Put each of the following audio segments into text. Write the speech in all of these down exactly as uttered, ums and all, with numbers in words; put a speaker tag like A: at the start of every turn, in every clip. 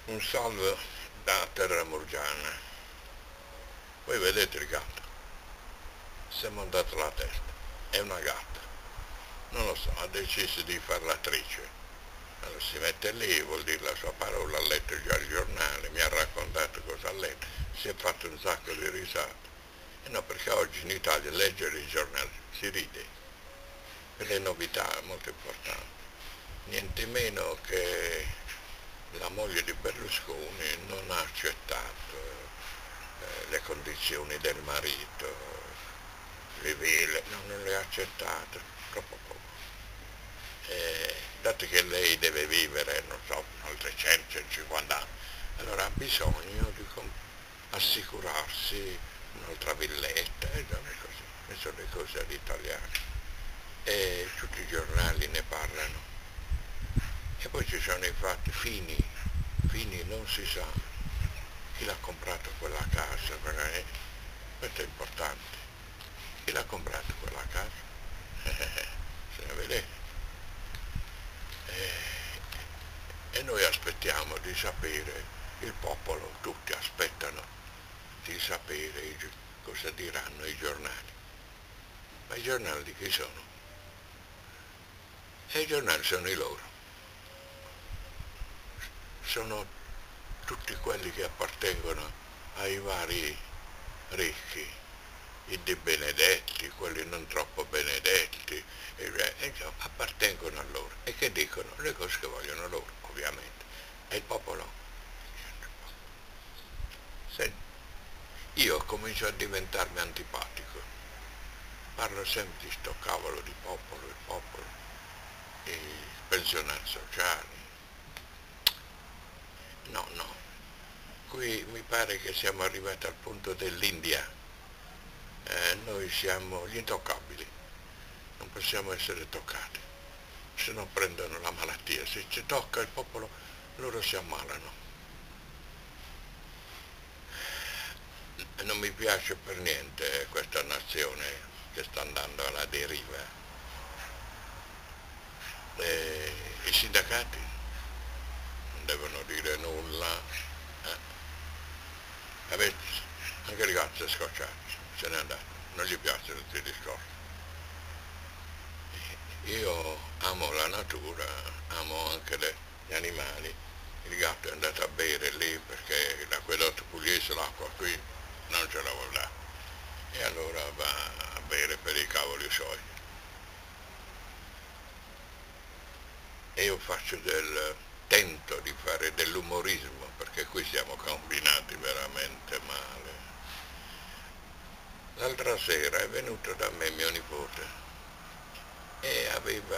A: Un salve da Terra Murgiana. Voi vedete il gatto? Si è montato la testa. È una gatta. Non lo so, ha deciso di far l'attrice. Allora si mette lì, vuol dire la sua parola, ha letto già il giornale, mi ha raccontato cosa ha letto, si è fatto un sacco di risate. E no, perché oggi in Italia leggere i giornali si ride. Per le novità è molto importante. Niente meno che la moglie di Berlusconi non ha accettato eh, le condizioni del marito, le vele, no, non le ha accettate, troppo poco. Eh, dato che lei deve vivere, non so, oltre cento centocinquanta anni, allora ha bisogno di assicurarsi un'altra villetta e già così, queste sono le cose all'italiana. E tutti i giornali ne parlano. E poi ci sono i fatti fini, fini non si sa chi l'ha comprato quella casa, perché questo è importante. Chi l'ha comprato quella casa? Se ne vede. E, e noi aspettiamo di sapere, il popolo, tutti aspettano di sapere cosa diranno i giornali. Ma i giornali chi sono? E i giornali sono i loro. Sono tutti quelli che appartengono ai vari ricchi, i De Benedetti, quelli non troppo benedetti, e, e, appartengono a loro e che dicono le cose che vogliono loro, ovviamente. E il popolo? Senti, io comincio a diventarmi antipatico, parlo sempre di sto cavolo di popolo, il popolo, i pensionati sociali. No, no, qui mi pare che siamo arrivati al punto dell'India, eh, noi siamo gli intoccabili, non possiamo essere toccati, se no prendono la malattia, se ci tocca il popolo loro si ammalano. Non mi piace per niente questa nazione che sta andando alla deriva. E i sindacati non devono dire nulla. Eh. Avete, anche il gatto è scocciato, se n'è andato, non gli piacciono questi discorsi. Io amo la natura, amo anche le, gli animali. Il gatto è andato a bere lì perché l'acquedotto pugliese l'acqua qui non ce la vuol dare. E allora va a bere per i cavoli suoi. E io faccio del, tento di fare dell'umorismo, perché qui siamo combinati veramente male. L'altra sera è venuto da me mio nipote e aveva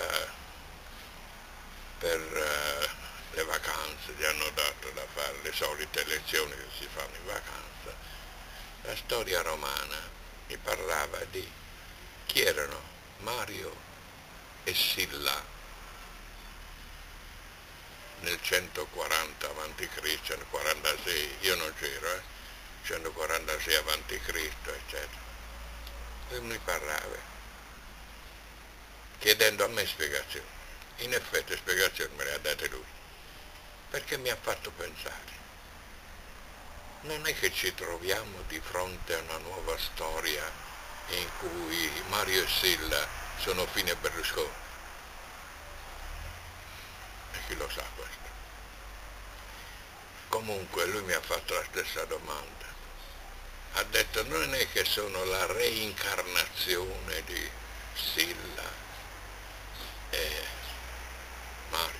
A: per uh, le vacanze, gli hanno dato da fare le solite lezioni che si fanno in vacanza, la storia romana, mi parlava di chi erano Mario e Silla nel centoquaranta avanti Cristo, centoquarantasei, io non c'ero, eh, centoquarantasei avanti Cristo, eccetera. E mi parlava, chiedendo a me spiegazioni. In effetti spiegazioni me le ha date lui, perché mi ha fatto pensare. Non è che ci troviamo di fronte a una nuova storia in cui Mario e Silla sono fine Berlusconi? E chi lo sa questo? Comunque lui mi ha fatto la stessa domanda. Ha detto non è che sono la reincarnazione di Silla e Mario.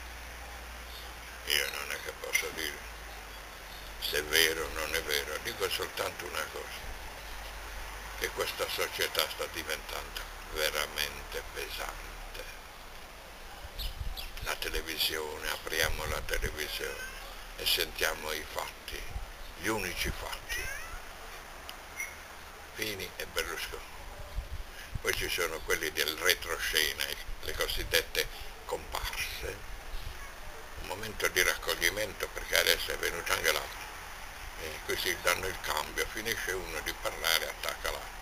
A: Io non è che posso dire se è vero o non è vero, dico soltanto una cosa, che questa società sta diventando veramente pesante. La televisione, apriamo la televisione e sentiamo i fatti, gli unici fatti, Fini e Berlusconi. Poi ci sono quelli del retroscena, le cosiddette comparse, un momento di raccoglimento perché adesso è venuto anche l'altro, e così danno il cambio, finisce uno di parlare, attacca l'altro.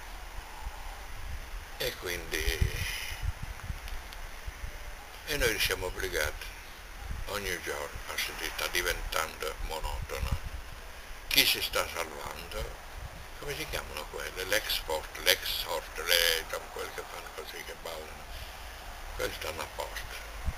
A: E quindi e noi siamo obbligati ogni giorno si sta diventando monotono. Chi si sta salvando? Come si chiamano quelle? L'export, l'exhort, le, quelli che fanno così, che ballano, quelli stanno a posto.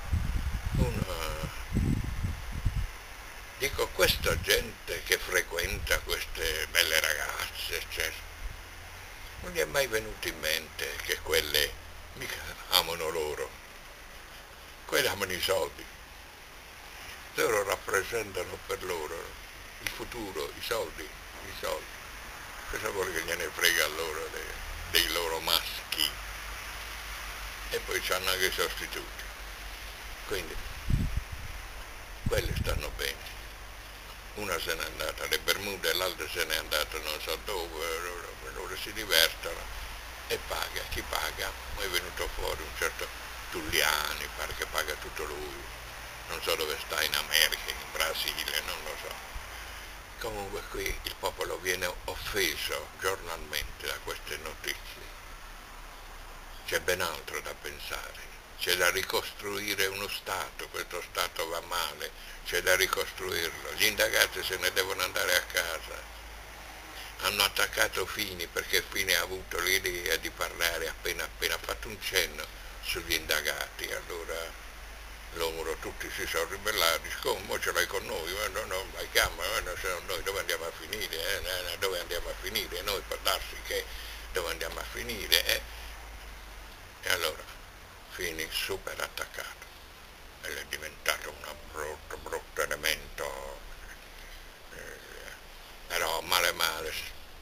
A: Una, dico, questa gente che frequenta queste belle ragazze, eccetera, non gli è mai venuto in mente che quelle mica amano loro, quelle amano i soldi, loro rappresentano per loro il futuro, i soldi, i soldi. Cosa vuole che gliene frega a loro dei, dei loro maschi? E poi c'hanno anche i sostituti. Quindi, quelli stanno bene. Una se n'è andata alle Bermude, l'altra se n'è andata non so dove, loro, loro si divertono e paga. Chi paga? Poi è venuto fuori un certo Tulliani, pare che paga tutto lui. Non so dove sta, in America, in Brasile, non lo so. Comunque qui il popolo viene offeso giornalmente da queste notizie. C'è ben altro da pensare, c'è da ricostruire uno Stato, questo Stato va male, c'è da ricostruirlo. Gli indagati se ne devono andare a casa. Hanno attaccato Fini perché Fini ha avuto l'idea di parlare appena appena fatto un cenno sugli indagati. Allora loro tutti si sono ribellati, come ce l'hai con noi, eh, no, no, vai chiama, eh, no, se no, noi dove andiamo a finire, eh, dove andiamo a finire, noi per darsi che dove andiamo a finire, eh. E allora Fini super attaccato, e è diventato un brutto, brutto elemento, eh, però male male,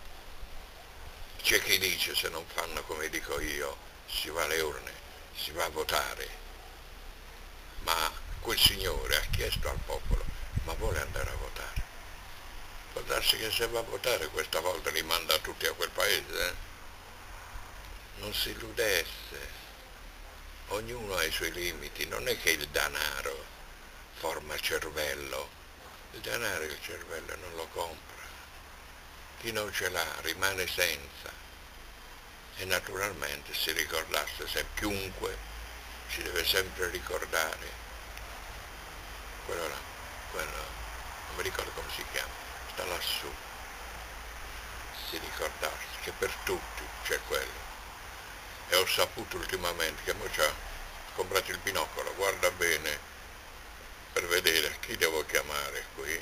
A: c'è chi dice se non fanno come dico io, si va alle urne, si va a votare. Ma quel signore ha chiesto al popolo, ma vuole andare a votare? Può darsi che se va a votare questa volta li manda tutti a quel paese? Eh? Non si illudesse, ognuno ha i suoi limiti, non è che il denaro forma cervello, il denaro il cervello non lo compra, chi non ce l'ha rimane senza. E naturalmente si ricordasse se chiunque ci deve sempre ricordare, quello là, quello, non mi ricordo come si chiama, sta lassù, si ricordarsi che per tutti c'è quello. E ho saputo ultimamente che mo ci ha comprato il binocolo, guarda bene per vedere chi devo chiamare qui.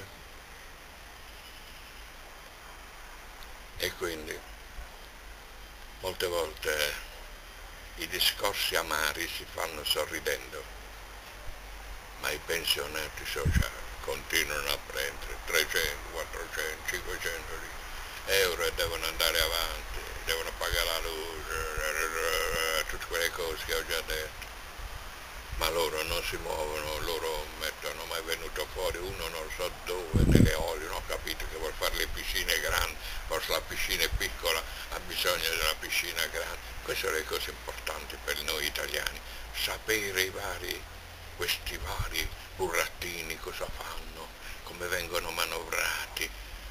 A: E quindi molte volte i discorsi amari si fanno sorridendo, ma i pensionati sociali continuano a prendere trecento, quattrocento, cinquecento euro e devono andare avanti, devono pagare la luce, tutte quelle cose che ho già detto. Ma loro non si muovono, loro mettono, ma è venuto fuori uno non so dove, nelle oli, non ho capito che vuol fare le piscine grandi, forse la piscina è piccola, ha bisogno della piscina grande. Queste sono le cose importanti per noi italiani, sapere i vari, questi vari burattini cosa fanno, come vengono manovrati,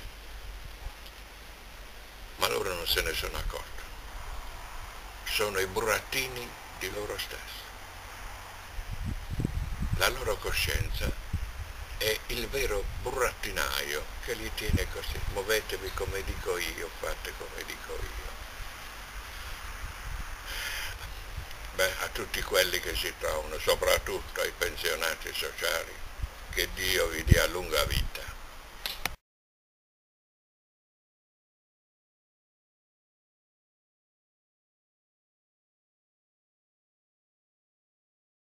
A: ma loro non se ne sono accorti, sono i burattini di loro stessi. La loro coscienza è il vero burattinaio che li tiene così, muovetevi come dico io, fate come dico io. Beh, a tutti quelli che si trovano, soprattutto ai pensionati sociali, che Dio vi dia lunga vita.